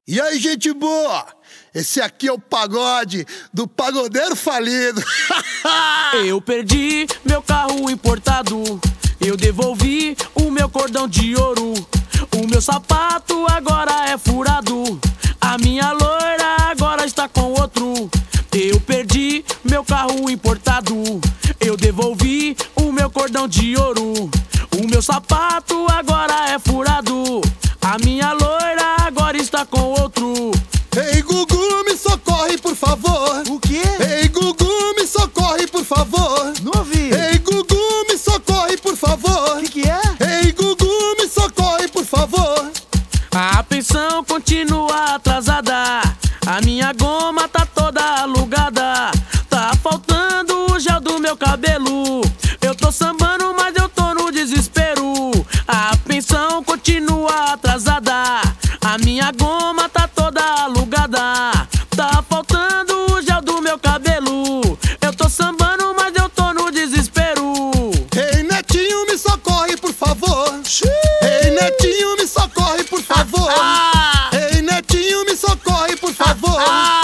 E aí, gente boa? Esse aqui é o pagode do pagodeiro falido. Eu perdi meu carro importado, eu devolvi o meu cordão de ouro. O meu sapato agora é furado, a minha loira agora está com outro. Eu perdi meu carro importado, eu devolvi o meu cordão de ouro. O meu sapato agora é furado, a minha loira agora está com outro. Ei, Gugu, me socorre, por favor. O quê? Ei, Gugu, me socorre, por favor. Não ouvi. Ei, Gugu, me socorre, por favor. O que é? Ei, Gugu, me socorre, por favor. A pensão continua atrasada, a minha goma tá toda alugada. Tá faltando o gel do meu cabelo, eu tô sambando, mas eu tô no desespero. A pensão continua atrasada, a minha goma tá toda alugada. Tá faltando o gel do meu cabelo, eu tô sambando, mas eu tô no desespero. Ei, Netinho, me socorre, por favor. Ei, Netinho, me socorre, por favor. Ei, Netinho, me socorre, por favor.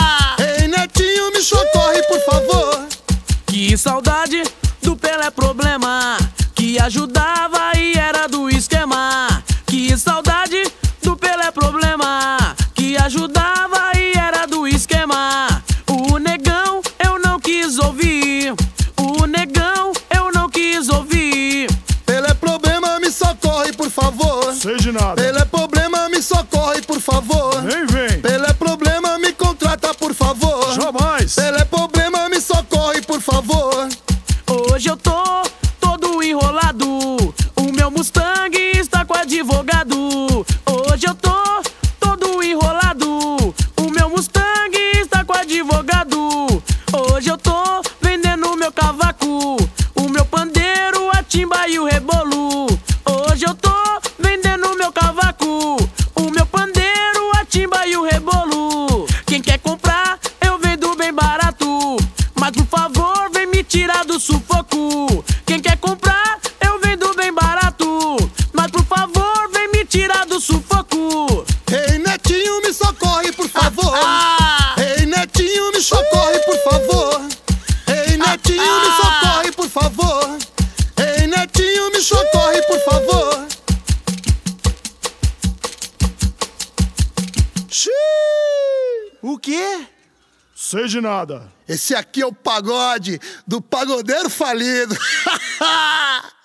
Ei, Netinho, me socorre, por favor. Que saudade do Pelé Problema, que ajudava e era do esquema. Que saudade do Pelé Problema, que ajudava e era do esquema. O negão eu não quis ouvir, o negão eu não quis ouvir. Pelé Problema, me socorre, por favor. Sei de nada. Pelé Problema, me socorre, por favor. Nem vem. Pelé Problema, me contrata, por favor. Jamais. Pelé Problema, me socorre, por favor. Hoje eu tô todo enrolado, o meu Mustang está com advogado. Hoje eu tô todo enrolado, o meu Mustang está com advogado. Hoje eu tô vendendo meu cavaco, o meu pandeiro, a timba e o rebolo. Hoje eu tô vendendo meu cavaco, o meu pandeiro, a timba e o rebolo. Quem quer comprar, eu vendo bem barato, mas por favor vem me tirar do sufoco. Quem quer comprar, eu vendo bem barato, mas por favor vem me tirar do sufoco. Ei, Netinho, me socorre, por favor. Ei, Netinho, me socorre, por favor. Ei, Netinho, me socorre, por favor. Ei, Netinho, me socorre, por favor. O quê? Sei de nada. Esse aqui é o pagode do pagodeiro falido.